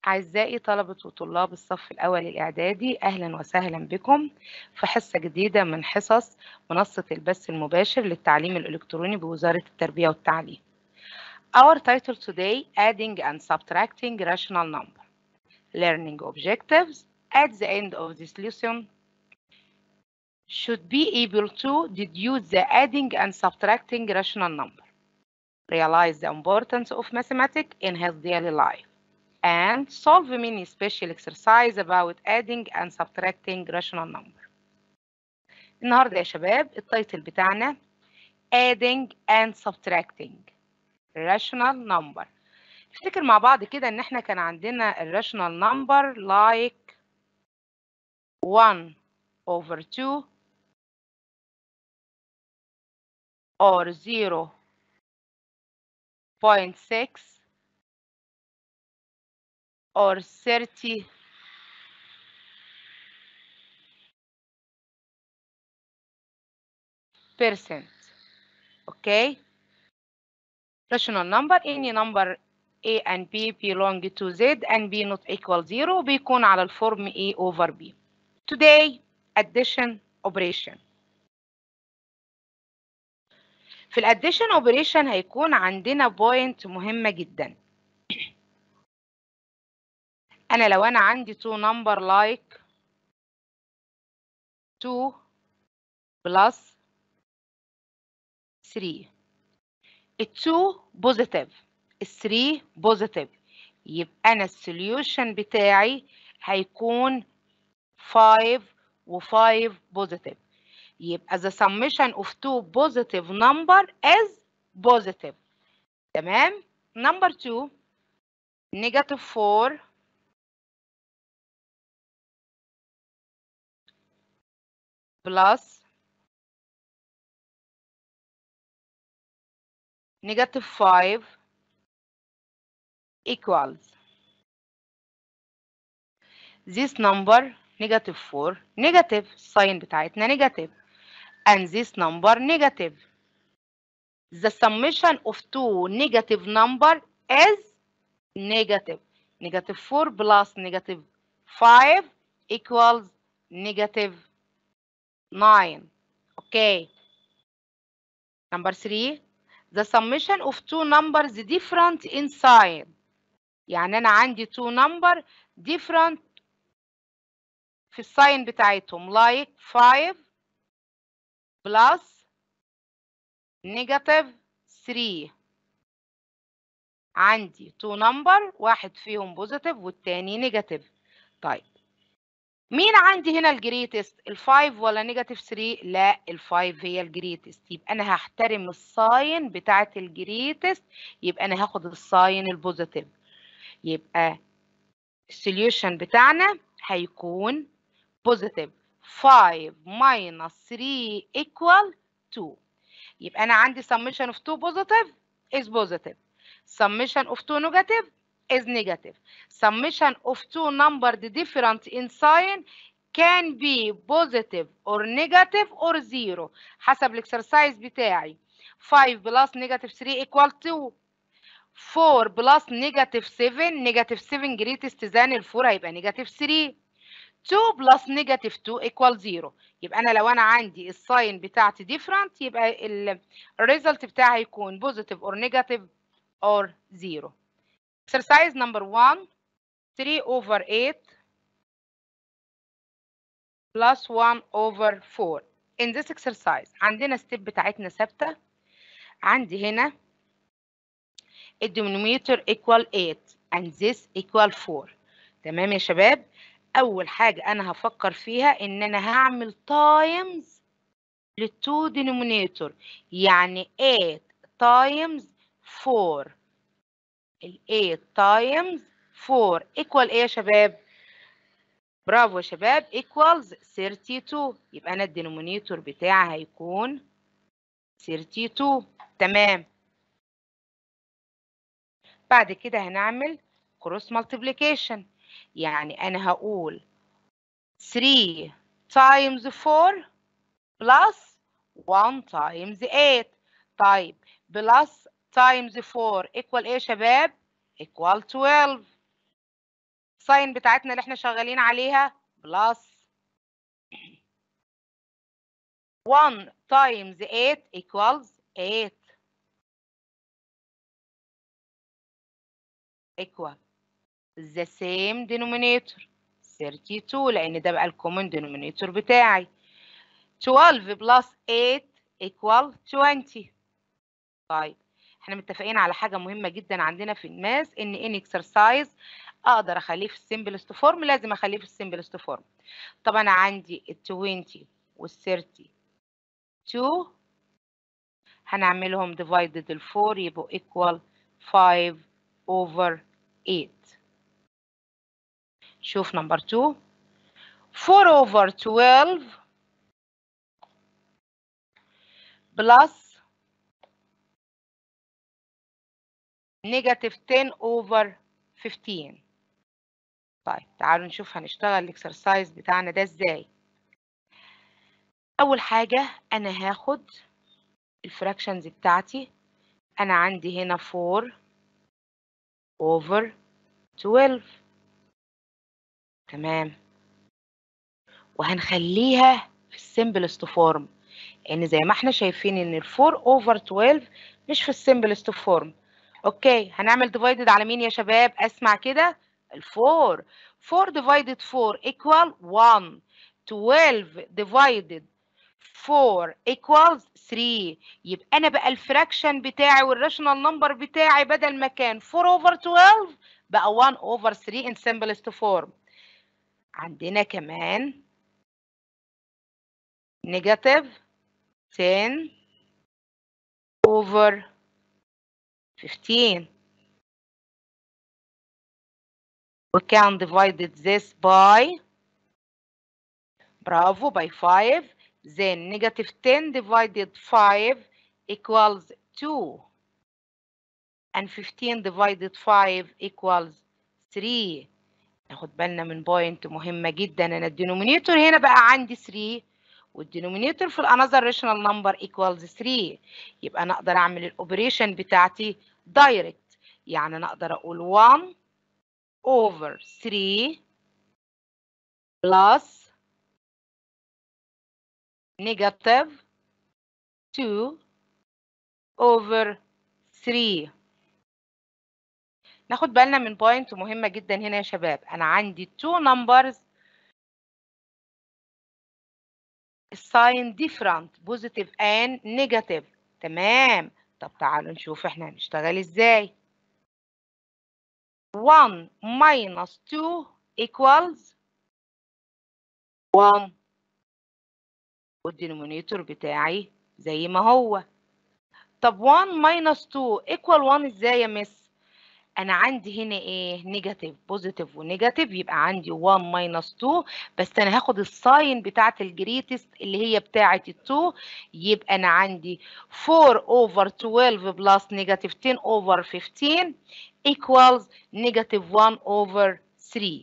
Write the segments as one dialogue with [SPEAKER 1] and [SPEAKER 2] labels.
[SPEAKER 1] أعزائي طلبة وطلاب الصف الأول الإعدادي، أهلا وسهلا بكم في حصة جديدة من حصص منصة البث المباشر للتعليم الإلكتروني بوزارة التربية والتعليم. Our title today, Adding and Subtracting Rational Number. Learning objectives at the end of this lesson should be able to deduce the adding and subtracting rational number. Realize the importance of mathematics in his daily life. And solve many special exercise about adding and subtracting rational number. النهارده يا شباب التايتل بتاعنا adding and subtracting rational number. نفتكر مع بعض كده ان احنا كان عندنا الراشونال number like 1 over 2 or 0.6 or 30 percent. Okay, rational number any number A and B belong to Z and B not equal 0 بيكون على الفورم A over B. Today addition operation. في الاديشن operation هيكون عندنا بوينت مهمة جدا. لو أنا عندي two number like 2 plus 3. ال 2 positive ال 3 positive يبقى أنا السوليوشن بتاعي هيكون 5 و 5 positive. يبقى the summation of two positive number is positive. تمام. number 2 negative 4 plus negative 5 equals this number negative 4 negative sign بتاعتنا negative and this number negative. The summation of two negative number is negative. Negative 4 plus negative 5 equals negative 9. Okay. Number 3. The summation of two numbers different in sign. يعني أنا عندي two number different في الساين بتاعتهم like 5 plus negative 3. عندي two number واحد فيهم positive والتاني negative. طيب مين عندي هنا الجريتست ال5 ولا نيجاتيف 3؟ لا ال5 هي الجريتست. يبقى انا هحترم الساين بتاعت الجريتست. يبقى انا هاخد الساين البوزيتيف. يبقى السوليوشن بتاعنا هيكون بوزيتيف 5 minus 3 equal 2. يبقى انا عندي summation of 2 positive is positive. Summation of 2 negative is negative. Summation of two numbers different in sign can be positive or negative or 0 حسب الاكسرسايز بتاعي. 5 plus negative 3 equal 2. 4 plus negative 7 negative 7 greatest than ال 4 هيبقى negative 3. 2 plus negative 2 equal 0. يبقى أنا لو أنا عندي الساين بتاعتي different يبقى الريزلت بتاعي هيكون positive or negative or 0. Exercise number 1, 3 over 8 plus 1 over 4. In this exercise عندنا ستيب بتاعتنا ثابتة. عندي هنا الدينومينيتور equal 8 and this equal 4. تمام يا شباب. أول حاجة أنا هفكر فيها إن أنا هعمل times للتو denominator. يعني 8 times 4. ال 8 times 4 equal إيه يا شباب؟ برافو يا شباب equals 32. يبقى أنا الدينومينيتور بتاعي هيكون 32. تمام. بعد كده هنعمل cross multiplication. يعني أنا هقول 3 times 4 plus 1 times 8. طيب plus times 4 equal إيه يا شباب؟ equal 12. الساين بتاعتنا اللي احنا شغالين عليها بلس 1 times 8 equals 8 equal the same denominator 32 لأن ده بقى الكومن denominator بتاعي. 12 plus 8 equal 20. طيب احنا متفقين على حاجة مهمة جدا عندنا في الماس ان ان exercise اقدر اخليه في السمبلست فورم، لازم اخليه في السمبلست فورم. طب انا عندي ال 20 وال 32 هنعملهم divided ال 4 يبقوا equal 5 over 8. شوف نمبر 2 4 over 12 plus negative 10 over 15. طيب تعالوا نشوف هنشتغل الاكسرسايز بتاعنا ده ازاي. اول حاجة انا هاخد الفراكشنز بتاعتي، انا عندي هنا 4 over 12 تمام، وهنخليها في السمبلست فورم، لان زي ما احنا شايفين ان ال 4 over 12 مش في السمبلست فورم. اوكي هنعمل ديفايدد على مين يا شباب؟ اسمع كده، ال 4 4 divided 4 equal 1 12 divided 4 equals 3. يبقى انا بقى الفراكشن بتاعي والراشونال نمبر بتاعي بدل ما كان 4 over 12 بقى 1 over 3 in simplest form. عندنا كمان negative 10 over 15. We can divide this by, bravo, by 5. Then negative 10 divided 5 equals 2. And 15 divided 5 equals 3. ناخد بالنا من بوينت مهمة جدا، أنا الدينومينيتور هنا بقى عندي 3 والدينومينيتور في الانذر راشونال نمبر equals 3. يبقى أنا أقدر أعمل الأوبريشن بتاعتي دايركت، يعني أنا أقدر أقول 1 over 3 plus negative 2 over 3. ناخد بالنا من بوينت مهمة جدا هنا يا شباب، أنا عندي 2 numbers sign different positive and negative تمام. طب تعالوا نشوف احنا هنشتغل ازاي. 1 minus 2 equals 1 والدينومينيتور بتاعي زي ما هو. طب 1 minus 2 equal 1 ازاي يا مس؟ انا عندي هنا ايه؟ نيجاتيف بوزيتيف ونيجاتيف، يبقى عندي 1 minus 2، بس انا هاخد الساين بتاعت الجريتست اللي هي بتاعت ال2، يبقى انا عندي 4 over 12 plus negative 10 over 15 equals negative 1 over 3.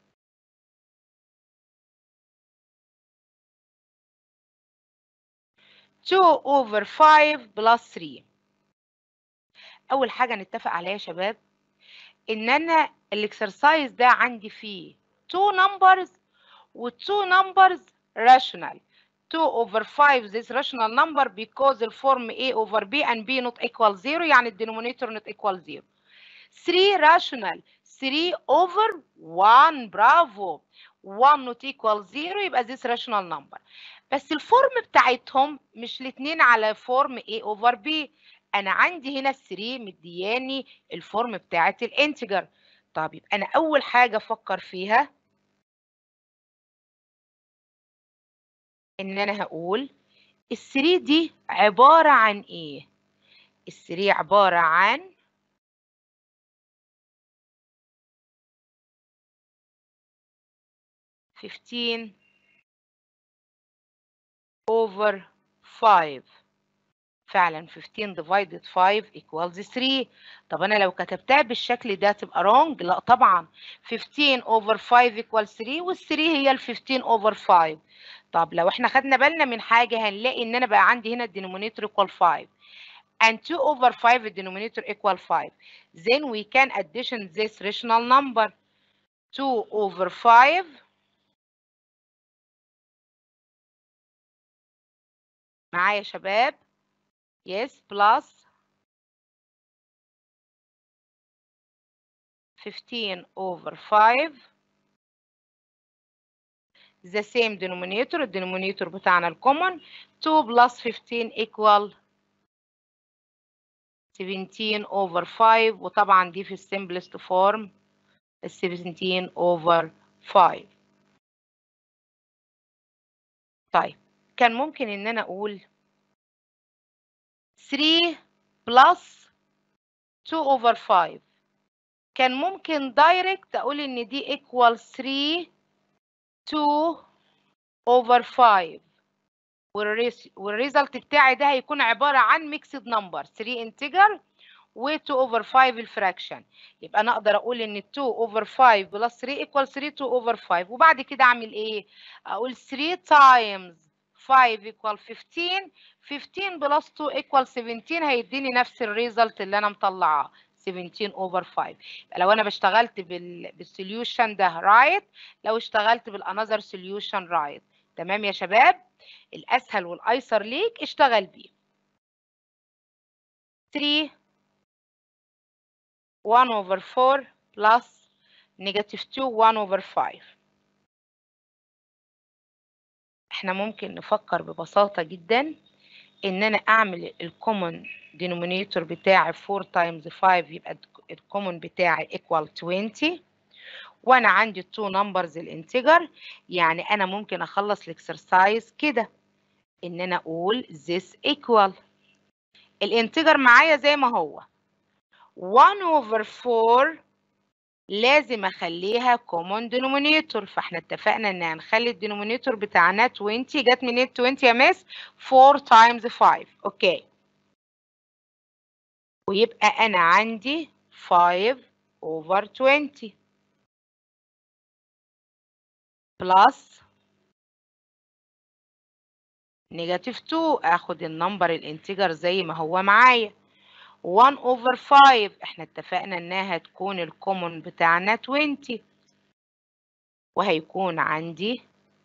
[SPEAKER 1] two over 5 plus 3. اول حاجه نتفق عليها يا شباب ان انا الاكسرسايز ده عندي فيه 2 numbers و2 numbers rational. 2 over 5 this rational number because the form a over b and b not equal 0 يعني الدينومينيتور not equal 0. 3 rational 3 over 1 برافو 1 not equal 0 يبقى this rational number. بس الفورم بتاعتهم مش الاتنين على فورم a over b، انا عندي هنا ال 3 مدياني الفورم بتاعت الانتجر. طب يبقى انا اول حاجه افكر فيها ان انا هقول ال 3 دي عباره عن ايه؟ ال 3 عباره عن fifteen over 5. فعلا 15 divided 5 equals 3. طب انا لو كتبتها بالشكل ده تبقى wrong؟ لا طبعا، 15 over 5 equals 3 وال 3 هي ال 15 over 5. طب لو احنا خدنا بالنا من حاجه هنلاقي ان انا بقى عندي هنا الدينومينيتور equal 5 and 2 over 5 الدينومينيتور equal 5. then we can addition this rational number 2 over 5 معايا يا شباب؟ yes plus 15 over 5 the same denominator. الدينومينيتور بتاعنا الكومن 2 plus 15 equal 17 over 5 وطبعا دي في السمبلست فورم 17 over 5. طيب كان ممكن ان انا اقول 3 plus 2 over 5. كان ممكن دايركت اقول ان دي equal 3 2 over 5 والريزلت بتاعي ده هيكون عبارة عن ميكسد نمبر 3 انتجر و 2 over 5 الفراكشن. يبقى انا اقدر اقول ان 2 over 5 بلس 3 equal 3 2 over 5 وبعد كده اعمل ايه؟ اقول 3 times 5 equal 15 15 بلس 2 equal 17 هيديني نفس الريزلت اللي انا مطلعاه 17 over 5. يبقى لو انا اشتغلت بالسوليوشن ده رايت لو اشتغلت بالانذر سوليوشن رايت. تمام يا شباب؟ الاسهل والايسر ليك اشتغل بيه. 3 1 over 4 plus negative 2 1 over 5. احنا ممكن نفكر ببساطة جدا ان انا اعمل الكومن denominator بتاعي 4 times 5 يبقى الكومن بتاعي equal 20 وانا عندي 2 numbers الانتجر. يعني انا ممكن اخلص الاكسرسايز كده ان انا اقول this equal الانتجر معايا زي ما هو 1 over 4 لازم اخليها common denominator. فاحنا اتفقنا ان هنخلي الدينومينيتور بتاعنا 20. جت منين 20 يا مس؟ 4 times 5. اوكي ويبقى انا عندي 5 over 20 plus negative 2 اخد النمبر الانتجر زي ما هو معايا 1 over 5 احنا اتفقنا انها هتكون الكومن بتاعنا 20 وهيكون عندي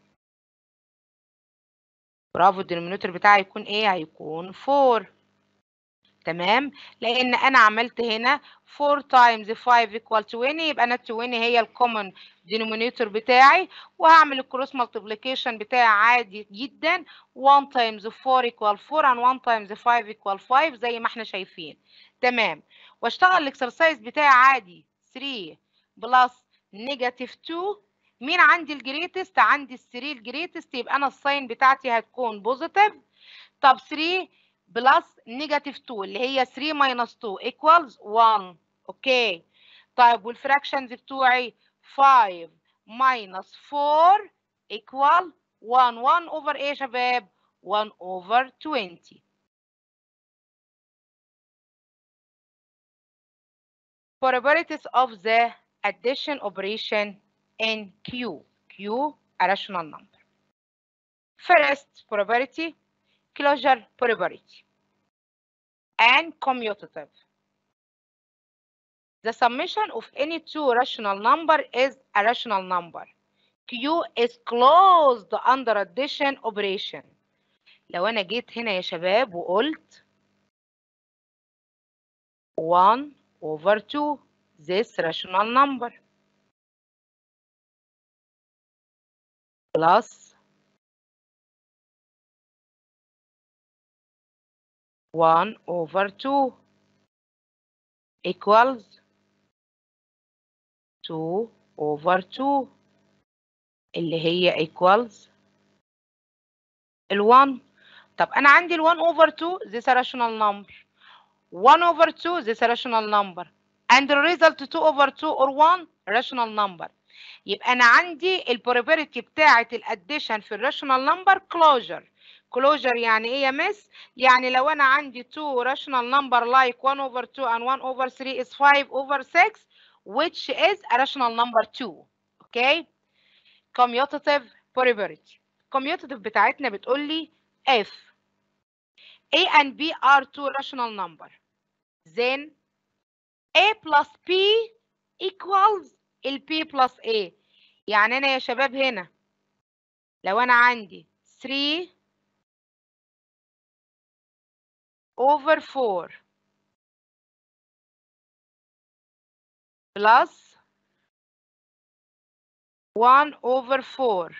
[SPEAKER 1] برافو الدينومينيتور بتاعي هيكون ايه؟ هيكون 4. تمام؟ لان انا عملت هنا 4 times 5 equal 20 يبقى انا 20 هي الكومن denominator بتاعي وهعمل الكروس مالتيبليكيشن بتاعي عادي جدا 1 times 4 equal 4 and 1 times 5 equal 5 زي ما احنا شايفين. تمام؟ واشتغل الاكسرسايز بتاعي عادي 3 بلس نيجاتيف 2. مين عندي الجريتست؟ عندي ال 3 الجريتست يبقى انا الساين بتاعتي هتكون بوزيتيف. طب 3 بلس نيجاتيف 2 اللي هي 3 ماينس 2 equals 1. اوكي طيب والفراكشنز بتوعي 5 ماينس 4 equal 1. 1 over ايه يا شباب؟ 1 over 20. Probabilities of the addition operation in Q. Q a rational number. First probability closure probability and commutative. The summation of any two rational number is a rational number. Q is closed under addition operation. لو أنا جيت هنا يا شباب وقلت 1 over 2 this rational number plus 1 over 2 equals 2 over 2 اللي هي equals ال1. طب أنا عندي ال1 over 2 this rational number 1 over 2 this rational number and the result 2 over 2 or 1 rational number. يبقى أنا عندي البروبابيلتي بتاعة الاديشن في الراشونال نمبر كلوجر. كلوجر يعني إيه يا مس؟ يعني لو أنا عندي 2 rational number like 1 over 2 and 1 over 3 is 5 over 6 which is a rational number 2. Okay? Commutative probability. commutative بتاعتنا بتقول لي if A and B are two rational number then A plus B equals البي بلس A. يعني أنا يا شباب هنا لو أنا عندي 3 over 4 plus 1 over 4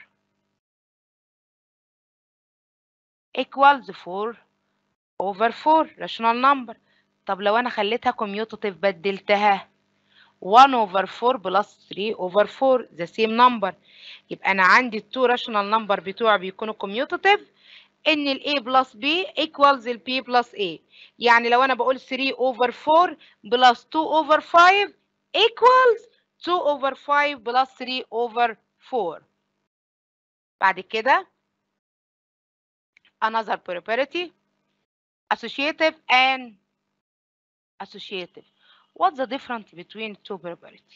[SPEAKER 1] equals 4 over 4 rational number. طب لو أنا خليتها commutative بدلتها 1 over 4 plus 3 over 4 the same number. يبقى أنا عندي التو rational number بتوعي بيكونوا commutative إن ال A plus B equals ال B plus A. يعني لو أنا بقول 3 over 4 plus 2 over 5 equals 2 over 5 plus 3 over 4. بعد كده another property associative and associative. What's the difference between two property?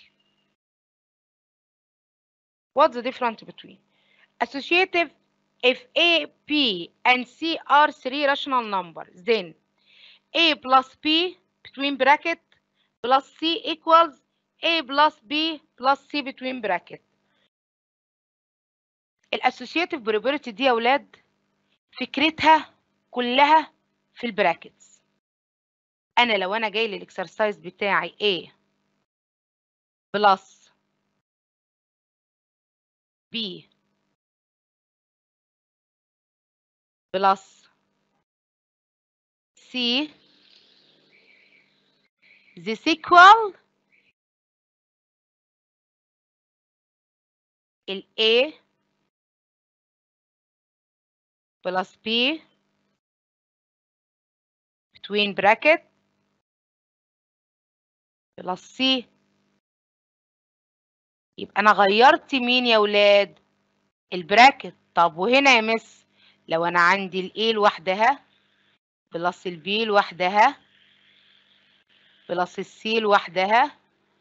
[SPEAKER 1] What's the difference between associative? If A, B, and C are three rational numbers, then A plus B between bracket plus C equals A plus B plus C between bracket. الاسوشيتيف probability دي يا ولاد فكرتها كلها في البراكتس. انا لو انا جاي لي الاكسرسايز بتاعي A بلس B بلس C this equal ال A plus B between bracket plus C. يبقى انا غيرت مين يا ولاد؟ البراكت. طب وهنا يا مس لو انا عندي ال A لوحدها بلس ال B لوحدها بلس ال C لوحدها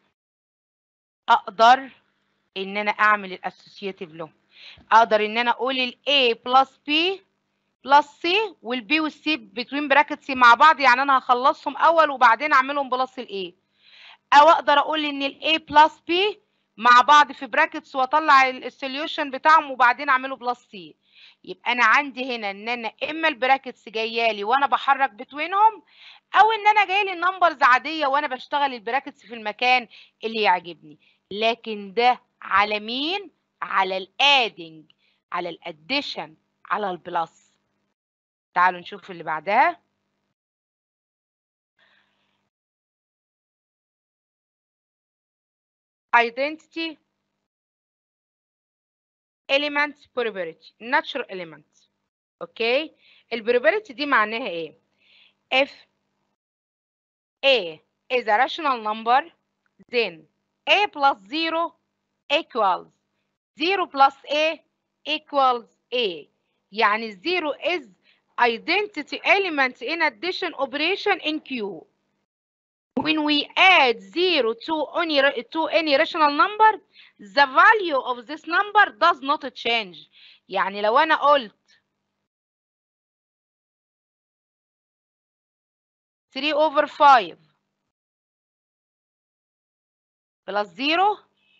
[SPEAKER 1] اقدر ان انا اعمل الاسوشيتيف له. اقدر ان انا اقول ال A plus B plus C وال B وال C between brackets مع بعض، يعني انا هخلصهم اول وبعدين اعملهم بلس ال A. او اقدر اقول ان ال A plus B مع بعض في براكتس واطلع السوليوشن بتاعهم وبعدين اعمله بلس C. يبقى انا عندي هنا ان انا اما البراكتس جايه لي وانا بحرك بتوينهم، او ان انا جاي لي النمبرز عاديه وانا بشتغل البراكتس في المكان اللي يعجبني. لكن ده على مين؟ على الادنج، على الاديشن، على البلس. تعالوا نشوف اللي بعدها. identity element probability natural element. اوكي، البروبابيلتي دي معناها ايه؟ if A is a rational number then A plus 0 equals 0 plus A equals A. يعني 0 is identity element in addition operation in Q. When we add 0 to any rational number, the value of this number does not change. يعني لو أنا قلت 3 over 5 plus 0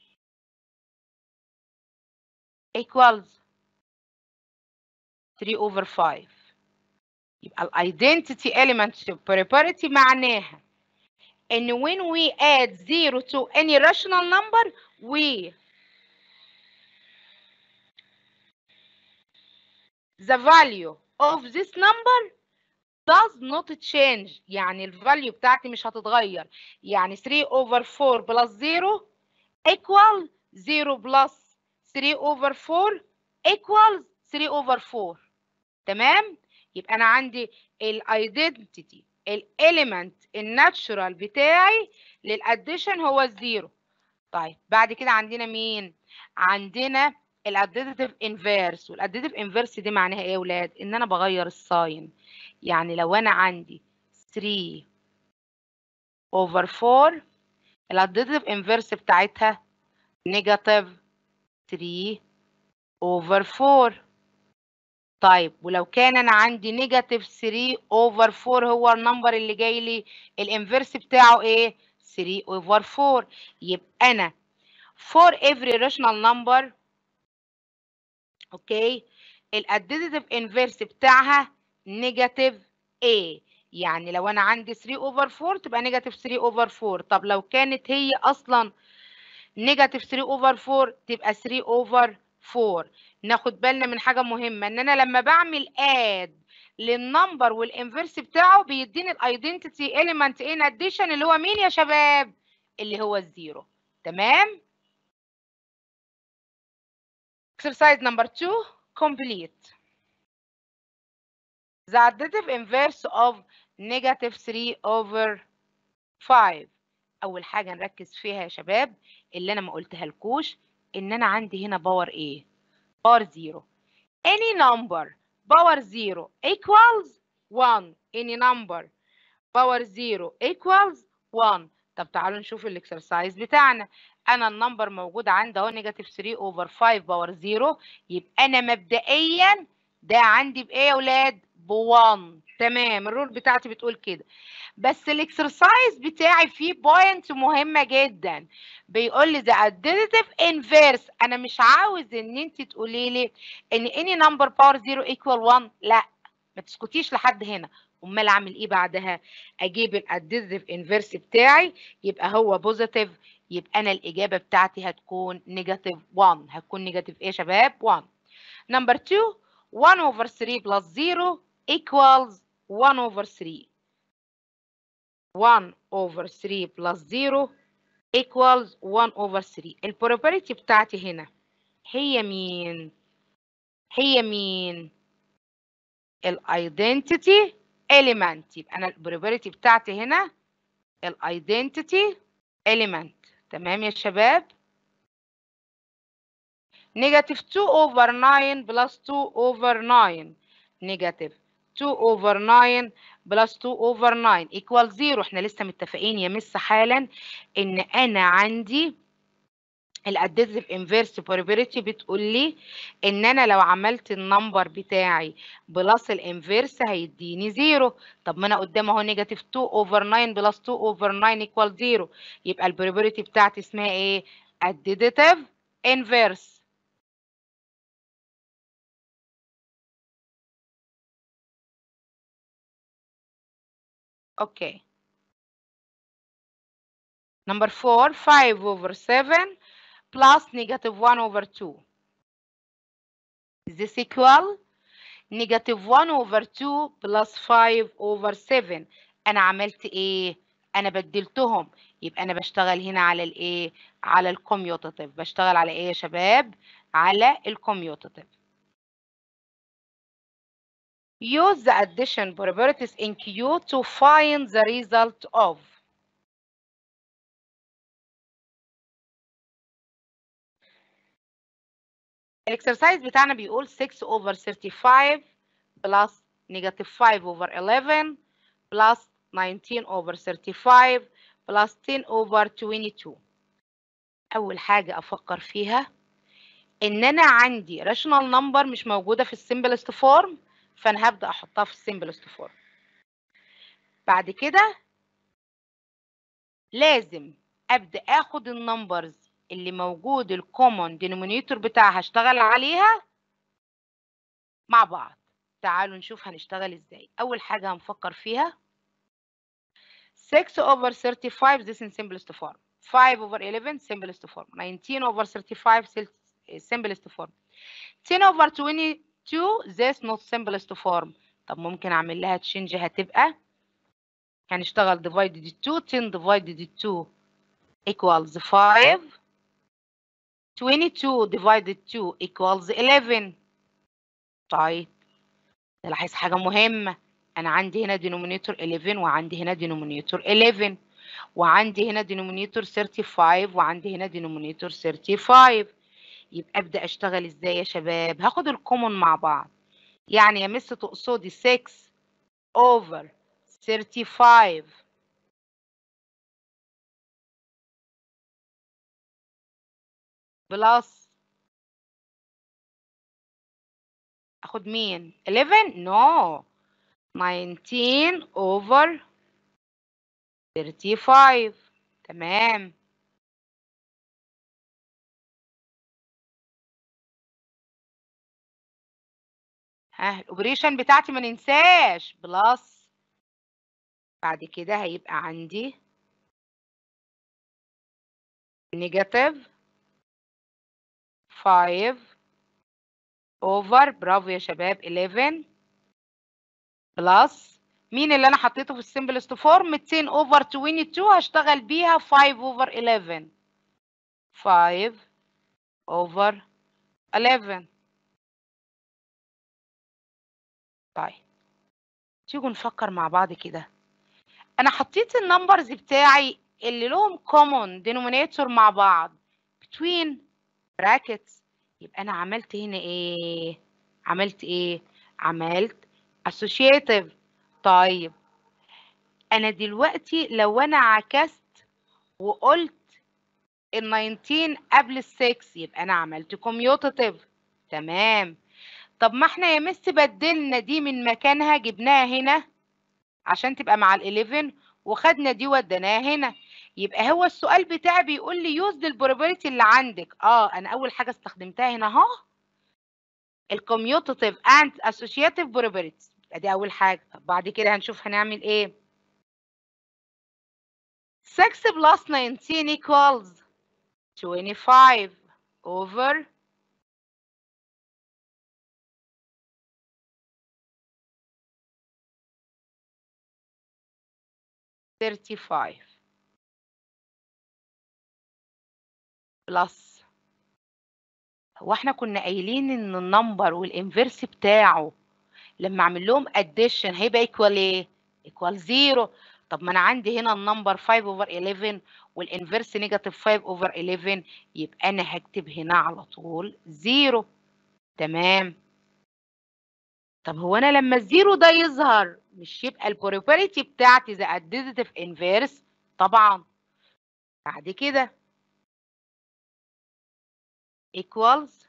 [SPEAKER 1] equals 3 over 5. يبقى الايدنتيتي element property معناها ان when we add 0 to any rational number the value of this number does not change. يعني الفاليو بتاعتي مش هتتغير. يعني 3 over 4 plus 0 equal 0 plus 3 over 4 equals 3 over 4. تمام؟ يبقى انا عندي الايدنتيتي الاليمنت الناتشورال بتاعي للاديشن هو الزيرو. طيب بعد كده عندنا مين؟ عندنا الاديتيف انفيرس. والاديتيف انفيرس دي معناها ايه يا ولاد؟ ان انا بغير الساين. يعني لو انا عندي 3 over 4 الاديتيف انفيرس بتاعتها نيجاتيف 3 over 4. طيب ولو كان انا عندي نيجاتيف 3 اوفر 4 هو النمبر اللي جاي لي الانفيرس بتاعه ايه؟ 3 اوفر 4. يبقى انا for every rational number. اوكي، الاديتيف انفيرس بتاعها نيجاتيف A. يعني لو انا عندي 3 اوفر 4 تبقى نيجاتيف 3 اوفر 4. طب لو كانت هي اصلا نيجاتيف 3 اوفر 4 تبقى 3 اوفر 4. ناخد بالنا من حاجه مهمه، ان انا لما بعمل اد للنمبر والانفيرس بتاعه بيديني الايدنتيتي اليمنت ان اديشن، اللي هو مين يا شباب؟ اللي هو الزيرو. تمام. exercise number 2 complete. The additive inverse of negative 3 over 5. أول حاجة نركز فيها يا شباب اللي أنا ما قلتها لكوش، إن أنا عندي هنا باور إيه؟ باور 0. Any number power 0 equals 1. Any number power 0 equals 1. طب تعالوا نشوف الاكسرسايز بتاعنا. أنا النمبر موجود عندي أهو نيجاتيف 3 over 5 باور 0، يبقى أنا مبدئيا ده عندي بإيه يا ولاد؟ ب1. تمام، الرول بتاعتي بتقول كده. بس الاكسرسايز بتاعي فيه بوينت مهمه جدا، بيقول لي the additive inverse. انا مش عاوز ان انت تقولي لي ان any number power 0 equal 1. لا، ما تسكتيش لحد هنا. امال اعمل ايه بعدها؟ اجيب الاديتيف انفيرس بتاعي، يبقى هو بوزيتيف، يبقى انا الاجابه بتاعتي هتكون نيجاتيف 1. هتكون نيجاتيف ايه يا شباب؟ 1. نمبر 2 1 over 3 plus 0 equals 1 over 3. 1 over 3 plus 0 equals 1 over 3. البروبابيلتي بتاعتي هنا هي مين؟ هي مين؟ الايدنتيتي element. يبقى انا البروبابيلتي بتاعتي هنا الايدنتيتي element. تمام يا شباب. نيجاتيف 2 over 9 plus 2 over 9. نيجاتيف 2 over 9 plus 2 over 9 equal 0. احنا لسه متفقين يا مس حالا ان انا عندي الاديتيف انفيرس بروبابيلتي بتقول لي ان انا لو عملت النمبر بتاعي بلس الانفيرس هيديني 0. طب ما انا قدام اهو نيجاتيف 2 over 9 بلس 2 over 9 equal 0. يبقى البروبابيلتي بتاعتي اسمها ايه؟ additive inverse. اوكي. Number 4 5 over 7 plus negative 1 over 2. Is this equal? negative 1 over 2 plus 5 over 7. أنا عملت إيه؟ أنا بدلتهم. يبقى أنا بشتغل هنا على الإيه؟ على الكوميوتاتيف. بشتغل على إيه يا شباب؟ على الكوميوتاتيف. Use the addition probabilities in Q to find the result of. الاكسرسايز بتاعنا بيقول 6 over 35 plus negative 5 over 11 plus 19 over 35 plus 10 over 22. أول حاجة أفكر فيها إن أنا عندي rational number مش موجودة في السمبلست فورم، فأنا هبدأ أحطها في السمبلست فورم. بعد كده لازم أبدأ آخد النمبرز اللي موجود الكومون denominator بتاعها أشتغل عليها مع بعض. تعالوا نشوف هنشتغل إزاي. أول حاجة هنفكر فيها 6 over 35 this in simplest form. 5 over 11 simplest form. 19 over 35 simplest form. 10 over 22 this not simplest form. طب ممكن اعمل لها تشينج، هتبقى هنشتغل divided 2. 10 divided 2 equals 5. 22 divided 2 equals 11. طيب نلاحظ حاجة مهمة، أنا عندي هنا denominator 11 وعندي هنا denominator 11 وعندي هنا denominator 35 وعندي هنا denominator 35. يبقى أبدأ أشتغل إزاي يا شباب؟ هاخد الكومون مع بعض. يعني يا مس تقصدي 6 over 35 بلس أخد مين؟ 11؟ no 19 over 35. تمام. ها الاوبريشن بتاعتي ما ننساش بلس. بعد كده هيبقى عندي نيجاتيف 5 اوفر، برافو يا شباب، 11 بلس مين اللي انا حطيته في السمبلست فورم؟ 200 اوفر 22 هشتغل بيها 5 اوفر 11. 5 اوفر 11. طيب تيجوا نفكر مع بعض كده. انا حطيت النمبرز بتاعي اللي لهم common denominator مع بعض between brackets، يبقى انا عملت هنا ايه؟ عملت associative. طيب انا دلوقتي لو انا عكست وقلت ال 19 قبل ال6 يبقى انا عملت commutative. تمام. طب ما احنا يا مس بدلنا دي من مكانها، جبناها هنا عشان تبقى مع ال11 وخدنا دي وديناها هنا. يبقى هو السؤال بتاعي بيقول لي يوز البروبابيلتي اللي عندك. انا اول حاجه استخدمتها هنا اهو الكوميوتاتيف اند اسوشياتيف بروبابيلتي، دي اول حاجه. طب بعد كده هنشوف هنعمل ايه. 6 plus 19 equals 25 over 35 بلس. هو احنا كنا قايلين ان النمبر والانفرس بتاعه لما اعمل لهم اديشن هيبقى ايكوال ايه؟ ايكوال 0. طب ما انا عندي هنا النمبر 5 اوفر 11 والانفرس نيجاتيف 5 اوفر 11، يبقى انا هكتب هنا على طول 0. تمام. طب هو انا لما الزيرو ده يظهر مش يبقى البروبابيلتي بتاعتي ذا اديتيف انفيرس؟ طبعا. بعد كده equals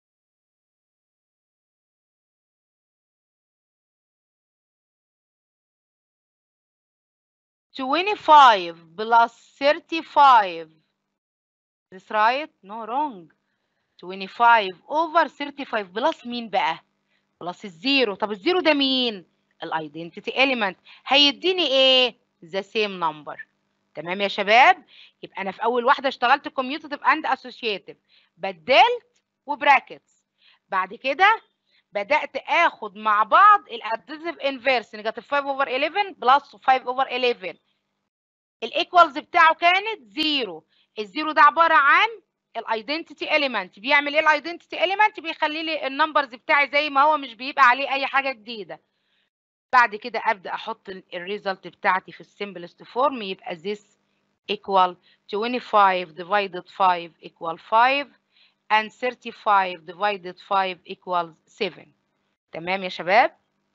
[SPEAKER 1] 25 plus 35. This right? No, wrong. 25 over 35 بلس مين بقى؟ بلس الزيرو. طب الزيرو ده مين؟ الايدنتيتي اليمنت. هيديني ايه؟ ذا سيم نمبر. تمام يا شباب. يبقى انا في اول واحده اشتغلت كوميوتيف اند اسوشيتيف، بدلت وبراكتس. بعد كده بدات اخد مع بعض الاديتيف انفيرس نيجاتيف 5 اوفر 11 بلس 5 اوفر 11. الايكوالز بتاعه كانت 0. الزيرو ده عباره عن الايدنتيتي اليمنت. بيعمل ايه الايدنتيتي اليمنت؟ بيخلي لي النمبرز بتاعي زي ما هو، مش بيبقى عليه اي حاجه جديده. بعد كده ابدا احط الريزلت بتاعتي في السمبلست فورم، يبقى this equal 25 divided 5 equal 5 and 35 divided 5 equals 7. تمام يا شباب.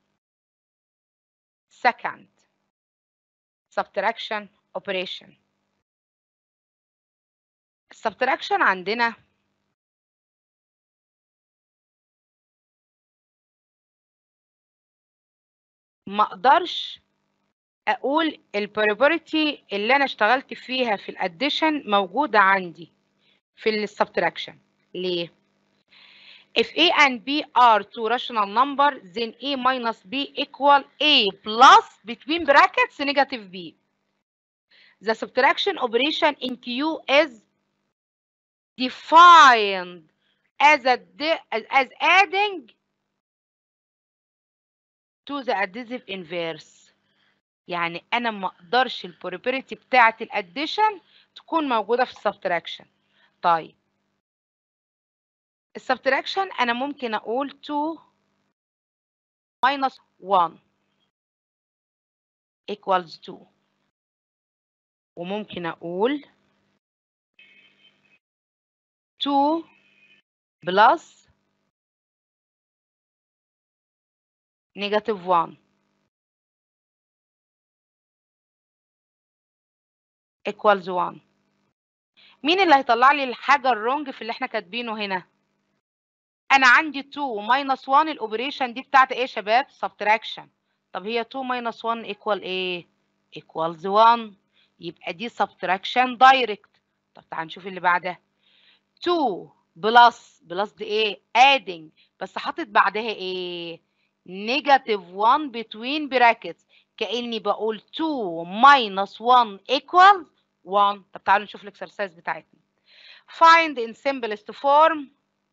[SPEAKER 1] second subtraction operation. السبتراكشن عندنا ما اقدرش اقول البروبابيلتي اللي انا اشتغلت فيها في الاديشن موجوده عندي في السبتراكشن. ليه؟ if a and b are two rational numbers then a minus b equal a plus between brackets negative b. The subtraction operation in q is defined as adding to the additive inverse. يعني انا ما اقدرش البروبابيلتي بتاعه الاديشن تكون موجوده في السبتراكشن. طيب السبتراكشن انا ممكن اقول 2 minus 1 equals 2، وممكن اقول 2 plus negative 1 equals 1. مين اللي هيطلع لي الحاجه الرونج في اللي احنا كاتبينه هنا؟ انا عندي 2 minus 1 الاوبريشن دي بتاعت ايه يا شباب؟ subtraction. طب هي 2 minus 1 equal ايه؟ equals 1. يبقى دي subtraction direct. طب تعال نشوف اللي بعدها. 2 بلس دي ايه؟ adding، بس حاطط بعدها ايه؟ negative 1 between brackets. كأني بقول 2 minus 1 equals 1. طب تعالوا نشوف الاكسرسايز بتاعتنا. Find in simplest form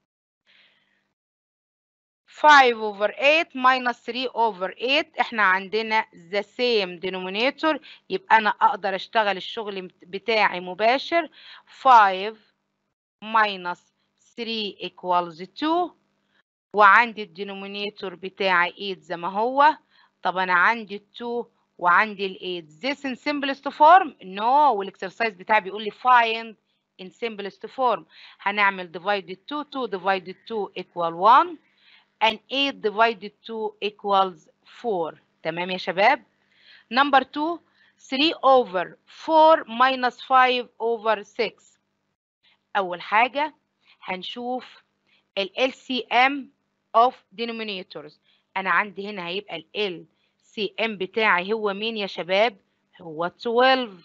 [SPEAKER 1] 5 over 8 minus 3 over 8. احنا عندنا the same denominator، يبقى انا اقدر اشتغل الشغل بتاعي مباشر. 5 minus 3 equals 2، وعندي الدينومينيتور بتاعي 8 زي ما هو. طب انا عندي ال 2 وعندي ال 8. this in simplest form no، والاكسرسايز بتاعي بيقول لي find in simplest form. هنعمل divided 2 2 divided 2 equal 1 and 8 divided 2 equals 4. تمام يا شباب. number 2 3 over 4 minus 5 over 6. أول حاجة هنشوف ال LCM of denominators. أنا عندي هنا هيبقى ال LCM بتاعي هو مين يا شباب؟ هو 12.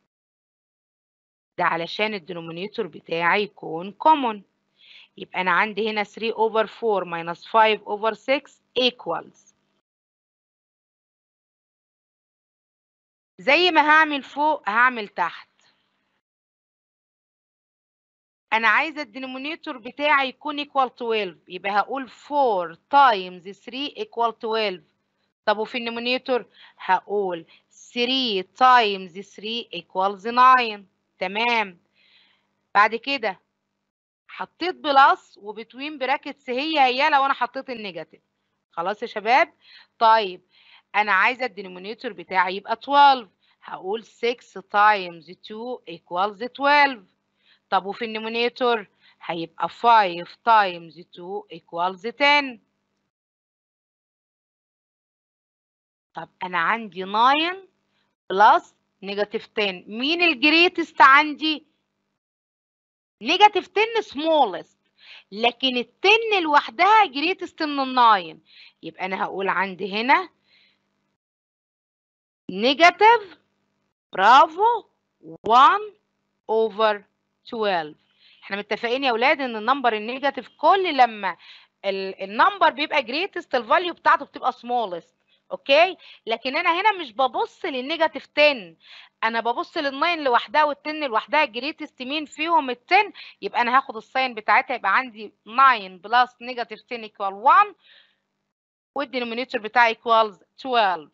[SPEAKER 1] ده علشان الدينومينيتور بتاعي يكون common. يبقى أنا عندي هنا 3 over 4 minus 5 over 6 equals. زي ما هعمل فوق هعمل تحت. أنا عايزة الدينومينيتور بتاعي يكون equal 12، يبقى هقول 4 times 3 equal 12. طب وفي النومينيتور هقول 3 times 3 equals 9. تمام. بعد كده حطيت بلس وبتوين براكتس هي لو انا حطيت النيجاتيف. خلاص يا شباب. طيب انا عايزه الدينومينيتور بتاعي يبقى 12، هقول 6 times 2 equals 12. طب وفي النومينيتور هيبقى 5 times 2 equals 10. طب انا عندي 9 بلس نيجاتيف 10. مين الجريتست عندي؟ نيجاتيف 10 سمولست، لكن ال 10 لوحدها جريتست من ال 9. يبقى انا هقول عندي هنا نيجاتيف برافو 1 اوفر 12. احنا متفقين يا اولاد ان النمبر النيجاتيف كل لما النمبر بيبقى جريتست الفاليو بتاعته بتبقى سمولست. اوكي. لكن انا هنا مش ببص للنيجاتيف 10، انا ببص لل9 لوحدها وال10 لوحدها. الجريتست مين فيهم؟ ال10. يبقى انا هاخد الساين بتاعتها، يبقى عندي 9 بلس نيجاتيف 10 equal 1، والدينومينيتور بتاعي equals 12.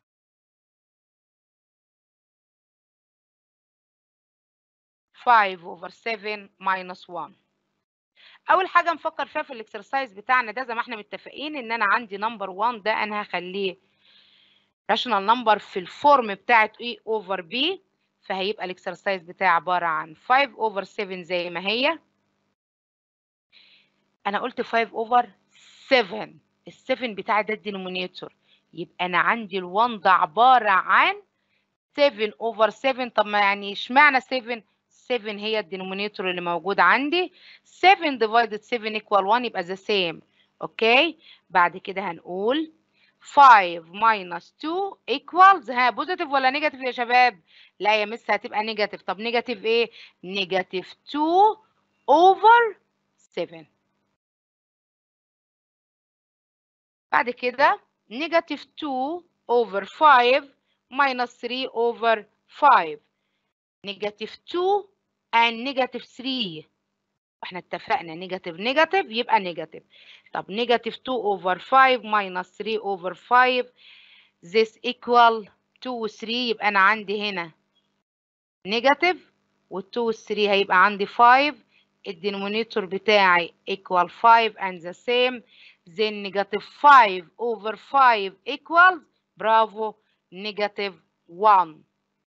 [SPEAKER 1] five over 7 minus 1. اول حاجه نفكر فيها في الاكسرسايز بتاعنا ده، زي ما احنا متفقين ان انا عندي نمبر 1 ده انا هخليه راشونال نمبر في الفورم بتاعت اي اوفر بي، فهيبقى الاكسرسايز بتاعي عباره عن 5 اوفر 7 زي ما هي. انا قلت 5 اوفر 7، ال7 بتاعي ده الدينومينيتور، يبقى انا عندي ال1 ده عباره عن 7 اوفر 7. طب ما يعني اشمعنى 7؟ 7 هي الدينومينيتور اللي موجود عندي. 7 divided 7 equal 1، يبقى the same. اوكي. بعد كده هنقول 5 minus 2 equals ها بوزيتيف ولا نيجاتيف يا شباب؟ لا يا مس هتبقى نيجاتيف. طب نيجاتيف ايه؟ نيجاتيف 2 over 7. بعد كده نيجاتيف 2 over 5 minus 3 over 5. نيجاتيف 2 and نيجاتيف 3. احنا اتفقنا نيجاتيف نيجاتيف يبقى نيجاتيف. طب نيجاتيف 2 over 5 minus 3 over 5 this equal 2 و 3، يبقى انا عندي هنا نيجاتيف وال2 وال 3 هيبقى عندي 5. الدينومينيتور بتاعي equal 5 and the same. then negative 5 over 5 equals برافو negative 1.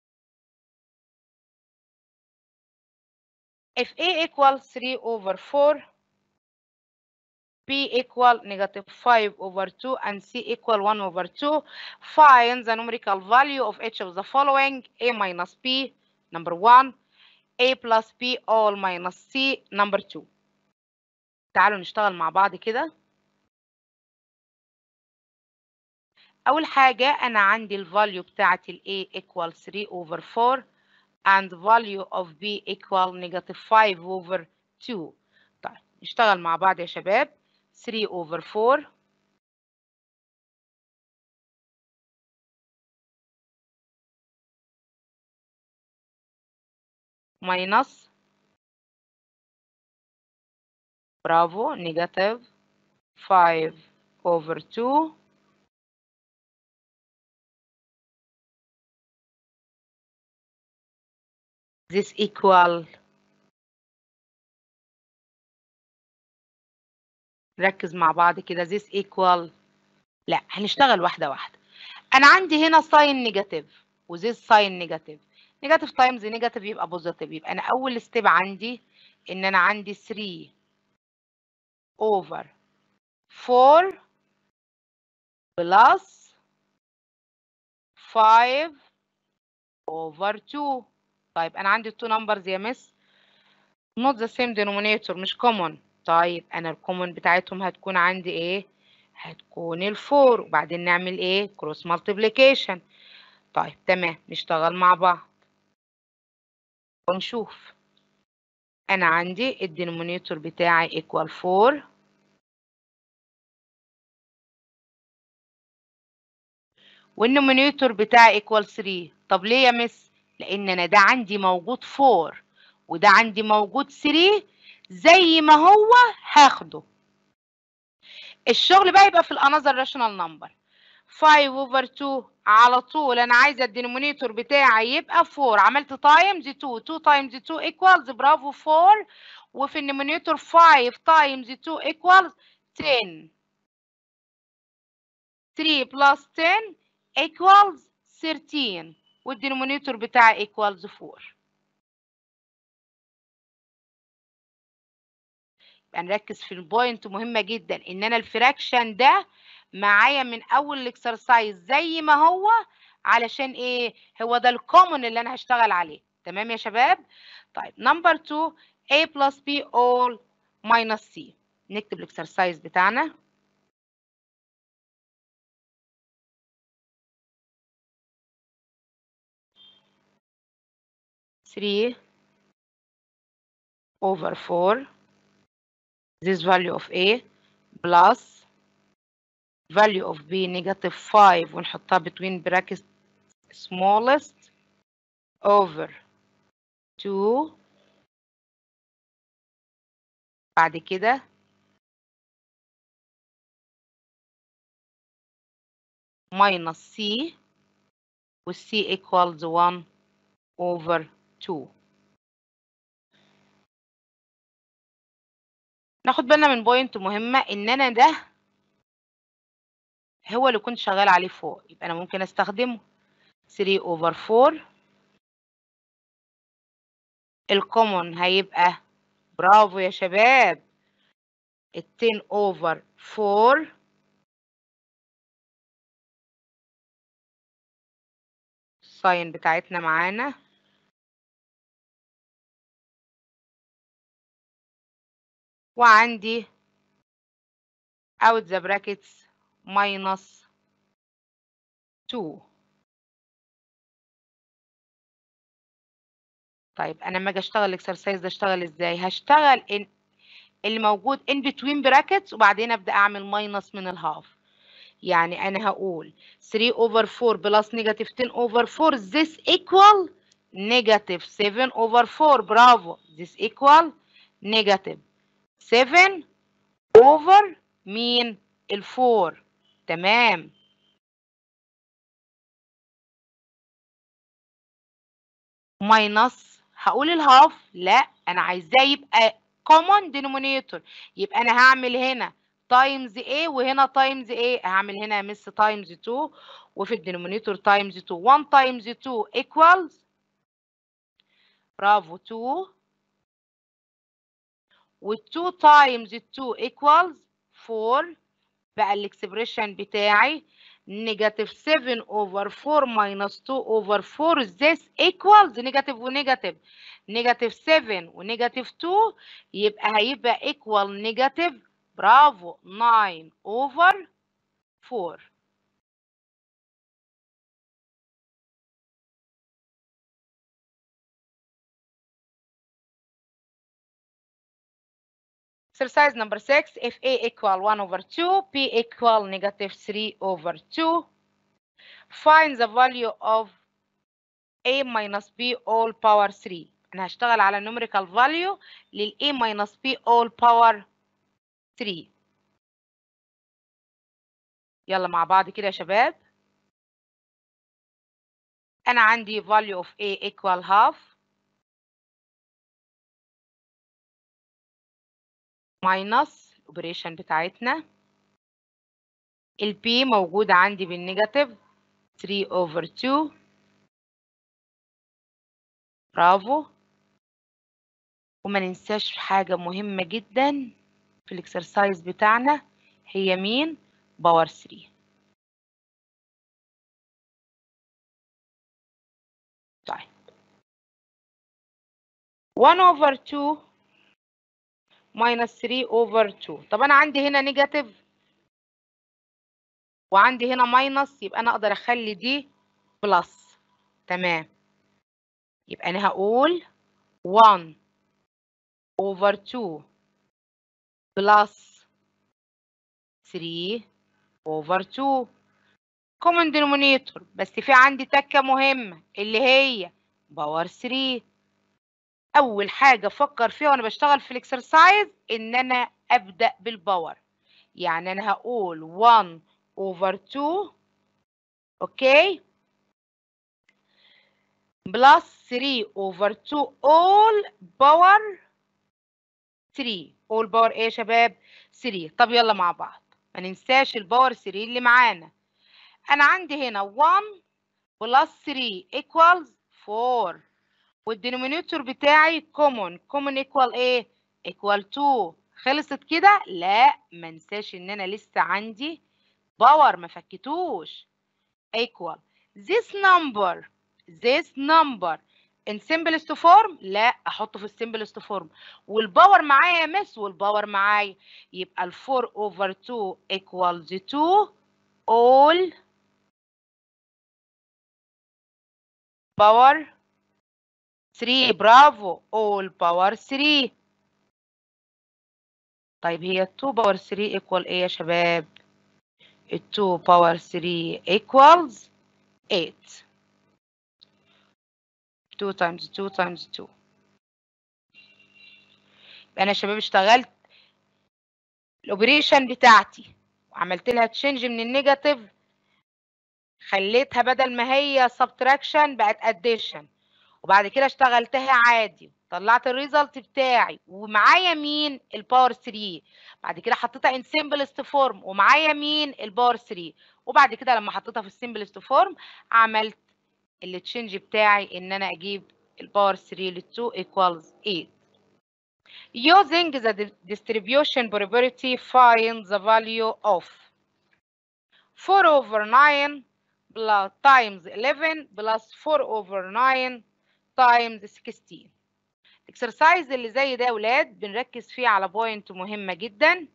[SPEAKER 1] If A equals 3 over 4, B equal negative 5 over 2, and C equal 1 over 2, find the numerical value of each of the following: A minus B, number 1, A plus B all minus C, number 2. تعالوا نشتغل مع بعض كده. أول حاجة أنا عندي الفاليو بتاعت ال A equal 3 over 4 and value of B equal negative 5 over 2. طيب نشتغل مع بعض يا شباب. 3 over 4 minus برافو negative 5/2 this equal. نركز مع بعض كده this equal. لا هنشتغل واحدة واحدة. أنا عندي هنا sign نيجاتيف وذيس sign نيجاتيف. نيجاتيف تايمز نيجاتيف يبقى بوزيتيف. يبقى أنا أول ستيب عندي إن أنا عندي 3/4 بلس 5/2. طيب أنا عندي التو نمبرز يا مس not the same denominator مش common. طيب أنا الكومن بتاعتهم هتكون عندي إيه؟ هتكون الفور وبعدين نعمل إيه؟ كروس مالتيبليكيشن. طيب تمام نشتغل مع بعض ونشوف. أنا عندي الدينومينيتور بتاعي equal 4 والنومينيتور بتاعي equal 3. طب ليه يا مس؟ لأن أنا ده عندي موجود 4 وده عندي موجود 3 زي ما هو هاخده. الشغل بقى يبقى في الانذر راشونال نمبر. 5/2 على طول أنا عايزة الدينومينيتور بتاعي يبقى 4. عملت تايمز 2 2 تايمز 2 equals برافو 4 وفي النومينيتور 5 تايمز 2 equals 10. 3 plus 10 equals 13 والدينومينيتور بتاعي equals 4. يبقى نركز في البوينت مهمة جدا ان انا الفراكشن ده معايا من اول الاكسرسايز زي ما هو علشان ايه؟ هو ده الكومن اللي انا هشتغل عليه. تمام يا شباب؟ طيب نمبر 2 a plus b all minus c. نكتب الاكسرسايز بتاعنا. Three over 4 this value of a plus value of b negative 5 ونحطها between brackets smallest over 2 بعد كده minus c والc equals 1 over 2. ناخد بالنا من بوينت مهمة ان انا ده هو اللي كنت شغال عليه فوق. يبقى انا ممكن استخدمه 3 over 4. الكومون هيبقى برافو يا شباب 10 over 4 الساين بتاعتنا معانا وعندي out the brackets minus 2. طيب انا لما اجي اشتغل الاكسرسايز ده اشتغل ازاي؟ هشتغل ان اللي موجود in between brackets وبعدين ابدا اعمل ماينس من الهاف. يعني انا هقول 3 over 4 plus negative 10 over 4 this equal negative 7 over 4. برافو this equal negative 7 over مين؟ الفور. تمام. ماينس هقول الهاف لا انا عايزاه يبقى common denominator. يبقى انا هعمل هنا تايمز A وهنا تايمز A. هعمل هنا مس تايمز 2 وفي الدينومينيتور تايمز 2. 1 تايمز 2 equals برافو 2 وال2 تايمز 2 equals 4. بقى الاكسبريشن بتاعي negative 7 over 4 minus 2 over 4 this equals negative ونيجاتيف negative 7 ونيجاتيف 2 هيبقى equal negative برافو 9 over 4. Exercise number 6 if a equal 1 over 2 b equal negative 3 over 2 find the value of a minus b all power 3. أنا هشتغل على numerical value لل A minus B all power 3. يلا مع بعض كده يا شباب. أنا عندي value of A equal half minus الأوبريشن بتاعتنا. ال B موجودة عندي بالنيجاتيف 3 over 2. برافو. وما ننساش حاجة مهمة جدا في الاكسرسايز بتاعنا، هي مين؟ باور 3. طيب 1 over 2 minus 3 over 2. طب أنا عندي هنا نيجاتيف وعندي هنا ماينس، يبقى أنا أقدر أخلي دي بلس. تمام. يبقى أنا هقول 1 over 2 plus 3 over 2 common denominator، بس في عندي تكة مهمة اللي هي باور 3. أول حاجة أفكر فيها وأنا بشتغل في الإكسرسايز إن أنا أبدأ بالباور. يعني أنا هقول 1 over 2 أوكي بلس 3 over 2 all باور 3. all باور إيه يا شباب؟ 3. طب يلا مع بعض ما ننساش الباور 3 اللي معانا. أنا عندي هنا 1 بلس 3 equals 4 والدينومينيتور بتاعي common equal ايه؟ equal 2. خلصت كده؟ لا، ما انساش ان انا لسه عندي باور ما فكتوش. equal this number in simplest form. لا، احطه في السمبلست فورم. والباور معايا يا مس، والباور معايا، يبقى ال 4 over 2 equals 2 all باور 3. برافو، all باور 3. طيب هي 2 باور 3 equal ايه يا شباب؟ 2 باور 3 equals 8. 2 times 2 times 2. يبقى انا يا شباب اشتغلت الاوبريشن بتاعتي وعملت لها تشينج من النيجاتيف، خليتها بدل ما هي سبتراكشن بقت اديشن، وبعد كده اشتغلتها عادي، طلعت الريزلت بتاعي ومعايا مين؟ الباور 3. بعد كده حطيتها ان سمبلست فورم ومعايا مين؟ الباور 3. وبعد كده لما حطيتها في السمبلست فورم عملت التشينج بتاعي ان انا اجيب الباور 3 لل 2 equals 8. Using the distribution property, find the value of 4 over 9 plus times 11 plus 4 over 9 times 16. الاكسرسايز اللي زي ده يا ولاد بنركز فيه على بوينت مهمة جدا،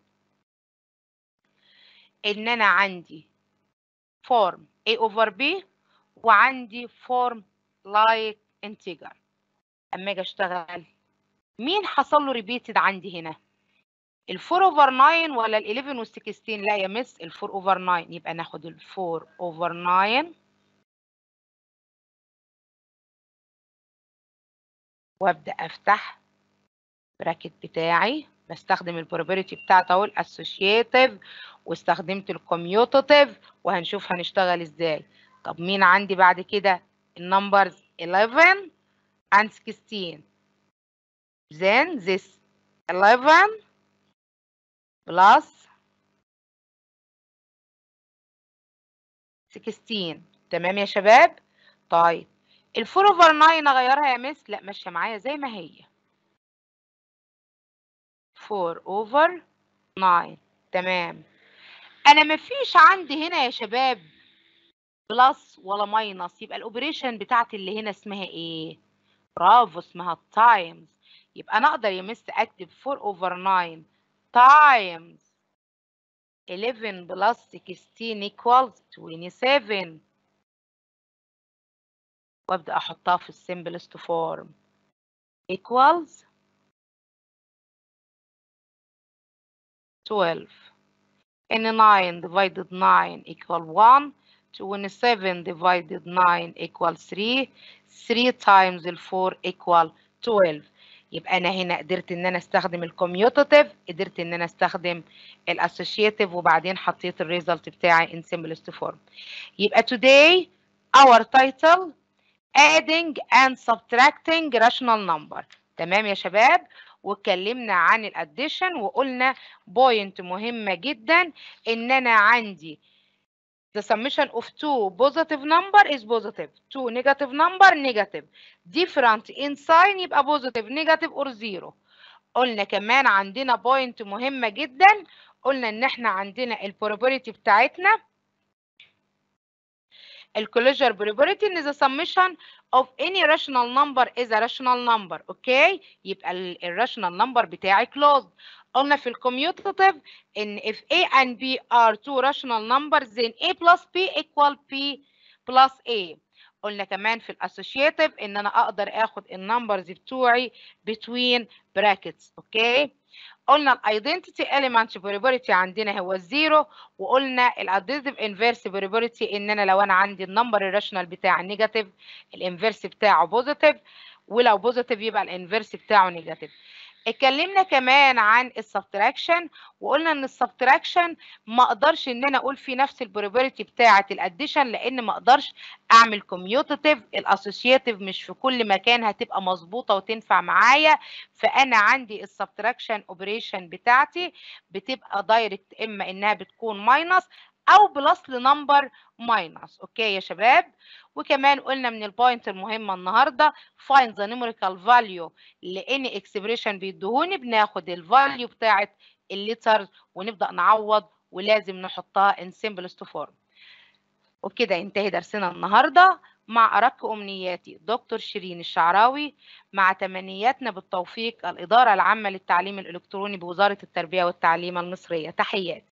[SPEAKER 1] ان انا عندي form A over B وعندي form like integer. اما اجي اشتغل مين حصل له ريبيتد عندي هنا؟ ال 4 over 9 ولا ال 11 وال 16؟ لا يا مس، ال 4 over 9. يبقى ناخد ال 4 over 9 وابدا افتح براكت بتاعي، بستخدم البروبابيلتي بتاعته اهو الاسوشيتيف واستخدمت الكوميوتاتيف، وهنشوف هنشتغل ازاي. طب مين عندي بعد كده؟ النمبرز 11 and 16. then this 11 plus 16. تمام يا شباب؟ طيب ال 4 over 9 اغيرها يا مس؟ لا، ماشيه معايا زي ما هي 4 over 9. تمام. انا مفيش عندي هنا يا شباب بلس ولا ماينس، يبقى الاوبريشن بتاعتي اللي هنا اسمها ايه؟ برافو، اسمها تايمز. يبقى انا اقدر يا مس اكتب 4 over 9 times 11 plus 16 equals 27 وابدا احطها في السمبلست فورم equals 12. ان 9 divided 9 equal 1. 27 divided 9 equal 3. 3 times 4 equal 12. يبقى انا هنا قدرت ان انا استخدم الكوميوتاتيف، قدرت ان انا استخدم الاسوشيتيف، وبعدين حطيت الريزلت بتاعي in simplest form. يبقى today our title adding and subtracting rational number. تمام يا شباب؟ واتكلمنا عن الاديشن وقلنا بوينت مهمة جدا ان انا عندي the summation of two positive number is positive, two negative number negative, different in sign يبقى positive, negative or zero. قلنا كمان عندنا بوينت مهمة جدا، قلنا ان احنا عندنا البروبابيلتي بتاعتنا الكلوجر probability ان the summation of any rational number is a rational number. اوكي، يبقى الراشونال نمبر بتاعي closed. قلنا في الكوميوتاتيف ان if A and B are two rational numbers then A plus B equal B plus A. قلنا كمان في الاسوشيتيف ان انا اقدر اخد النمبرز بتوعي between brackets. اوكي، قلنا الايدنتيتي element probability عندنا هو الزيرو، وقلنا الاديتيف انفيرس probability ان انا لو انا عندي النمبر الراشونال بتاعي نيجاتيف الانفيرس بتاعه بوزيتيف، ولو بوزيتيف يبقى الانفيرس بتاعه نيجاتيف. اتكلمنا كمان عن السبتراكشن وقلنا ان السبتراكشن ما اقدرش ان انا اقول في نفس البروبابيلتي بتاعه الاديشن، لان ما اقدرش اعمل كوميوتاتيف. الاسوشيتيف مش في كل مكان هتبقى مظبوطه وتنفع معايا، فانا عندي السبتراكشن اوبريشن بتاعتي بتبقى دايركت، اما انها بتكون ماينس او بلس لنمبر ماينس. اوكي يا شباب؟ وكمان قلنا من البوينت المهمه النهارده find the numerical value لاني اكسبريشن بيديهوني، بناخد الفاليو بتاعت الليترز ونبدا نعوض، ولازم نحطها in simplest form. وكده ينتهي درسنا النهارده مع أرق أمنياتي دكتور شيرين الشعراوي، مع تمنياتنا بالتوفيق الإدارة العامة للتعليم الإلكتروني بوزارة التربية والتعليم المصرية. تحياتي.